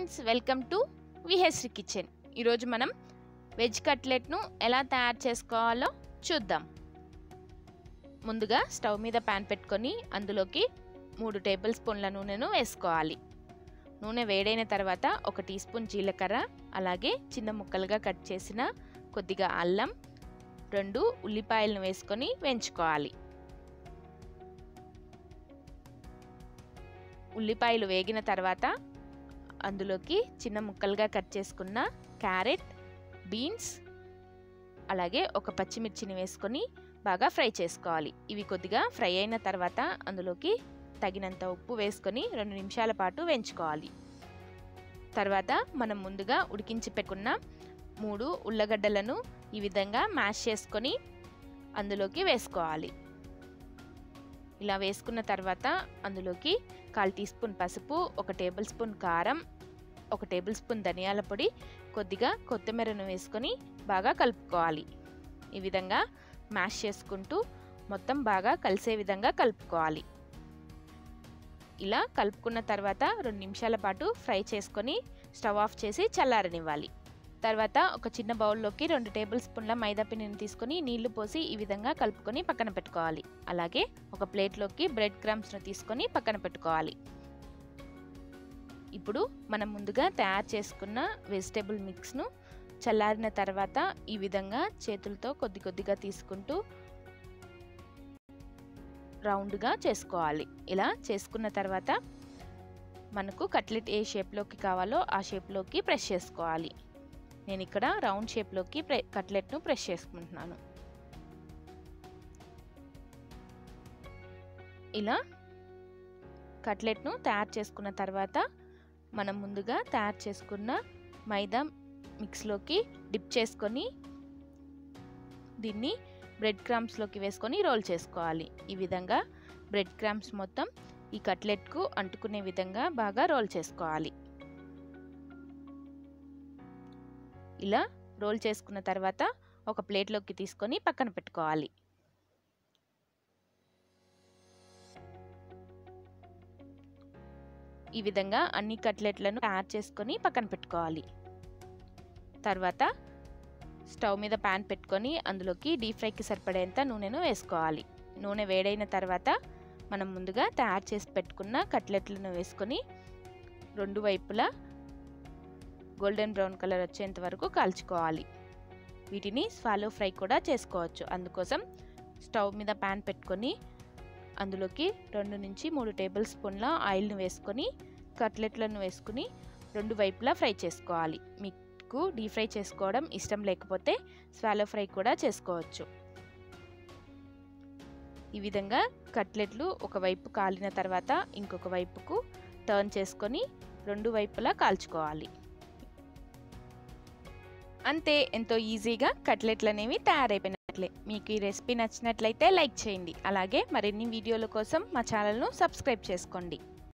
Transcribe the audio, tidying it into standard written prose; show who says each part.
Speaker 1: Friends, welcome to విహెచ్రి kitchen. ఈరోజు మనం వెజ్ కట్లెట్ను ఎలా తయారు చేసుకోవాలో చూద్దాం. ముందుగా స్టవ్ మీద ప్యాన్ పెట్టుకొని అందులోకి 3 టేబుల్ స్పూన్ల నూనెను వేసుకోవాలి. నూనె వేడైన తర్వాత 1 టీ స్పూన్ జీలకర్ర, అలాగే చిన్న ముక్కలుగా కట్ చేసిన కొద్దిగా అల్లం, 2 ఉల్లిపాయలను వేసుకొని వేయించుకోవాలి. ఉల్లిపాయలు వేగిన తర్వాత అందులోకి చిన్న ముక్కలుగా కట్ చేసుకున్న క్యారెట్, బీన్స్, అలాగే 1 పచ్చిమిర్చిని వేసుకొని బాగా ఫ్రై చేసుకోవాలి. ఇవి కొద్దిగా ఫ్రై అయిన తర్వాత అందులోకి తగినంత ఉప్పు వేసుకొని 2 నిమిషాల పాటు వేయించుకోవాలి. తర్వాత మనం ముందుగా ఉడికించి పెట్టుకున్న 3 ఉల్లగడ్డలను ఈ విధంగా మ్యాష్ చేసుకొని అందులోకి వేసుకోవాలి. ఇలా వేసుకున్న తర్వాత అందులోకి 1/4 టీ స్పూన్ పసుపు, 1 టేబుల్ స్పూన్ కారం, 1 టేబుల్ స్పూన్ ధనియాల పొడి, కొద్దిగా కొత్తిమీరను వేసుకొని బాగా కలుపుకోవాలి. ఈ విధంగా మ్యాష్ చేసుకుంటూ మొత్తం బాగా కలిసే విధంగా కలుపుకోవాలి. ఇలా కలుపుకున్న తర్వాత 2 నిమిషాల పాటు ఫ్రై చేసుకొని స్టవ్ ఆఫ్ చేసి చల్లారనివ్వాలి. తర్వాత ఒక చిన్న బౌల్లోకి 2 టేబుల్ స్పూన్ల మైదా పిండిని తీసుకొని నీళ్లు పోసి ఈ విధంగా కలుపుకొని పక్కన పెట్టుకోవాలి. అలాగే ఒక ప్లేట్లోకి బ్రెడ్ క్రమ్స్ను తీసుకొని పక్కన పెట్టుకోవాలి. ఇప్పుడు మనం ముందుగా తయారు చేసుకున్న వెజిటేబుల్ మిక్స్ను చల్లారిన తర్వాత ఈ విధంగా చేతులతో కొద్ది కొద్దిగా తీసుకుంటూ రౌండ్గా చేసుకోవాలి. ఇలా చేసుకున్న తర్వాత మనకు కట్లెట్ ఏ షేప్లోకి కావాలో ఆ షేప్లోకి ప్రెస్ చేసుకోవాలి. నేను ఇక్కడ రౌండ్ షేప్లోకి కట్లెట్ను ప్రెస్ చేసుకుంటున్నాను. ఇలా కట్లెట్ను తయారు చేసుకున్న తర్వాత మనం ముందుగా తయారు చేసుకున్న మైదా మిక్స్లోకి డిప్ చేసుకొని దీన్ని బ్రెడ్ క్రమ్స్లోకి వేసుకొని రోల్ చేసుకోవాలి. ఈ విధంగా బ్రెడ్ క్రమ్స్ మొత్తం ఈ కట్లెట్కు అంటుకునే విధంగా బాగా రోల్ చేసుకోవాలి. ఇలా రోల్ చేసుకున్న తర్వాత ఒక ప్లేట్లోకి తీసుకొని పక్కన పెట్టుకోవాలి. ఈ విధంగా అన్ని కట్లెట్లను తయారు చేసుకొని పక్కన పెట్టుకోవాలి. తర్వాత స్టవ్ మీద ప్యాన్ పెట్టుకొని అందులోకి డీప్ ఫ్రైకి సరిపడేంత నూనెను వేసుకోవాలి. నూనె వేడైన తర్వాత మనం ముందుగా తయారు చేసి పెట్టుకున్న కట్లెట్లను వేసుకొని 2 వైపులా గోల్డెన్ బ్రౌన్ కలర్ వచ్చేంత వరకు కాల్చుకోవాలి. వీటిని స్వాలో ఫ్రై కూడా చేసుకోవచ్చు. అందుకోసం స్టవ్ మీద ప్యాన్ పెట్టుకొని అందులోకి 2 నుంచి 3 టేబుల్ స్పూన్ల ఆయిల్ను వేసుకొని కట్లెట్లను వేసుకుని 2 వైపులా ఫ్రై చేసుకోవాలి. మీకు డీప్ ఫ్రై చేసుకోవడం ఇష్టం లేకపోతే స్వాలో ఫ్రై కూడా చేసుకోవచ్చు. ఈ విధంగా కట్లెట్లు ఒకవైపు కాలిన తర్వాత ఇంకొక వైపుకు టర్న్ చేసుకొని 2 వైపులా కాల్చుకోవాలి. అంతే, ఎంతో ఈజీగా కట్లెట్లు అనేవి తయారైపోయినట్లే. మీకు ఈ రెసిపీ నచ్చినట్లయితే లైక్ చేయండి. అలాగే మరిన్ని వీడియోల కోసం మా ఛానల్ను సబ్స్క్రైబ్ చేసుకోండి.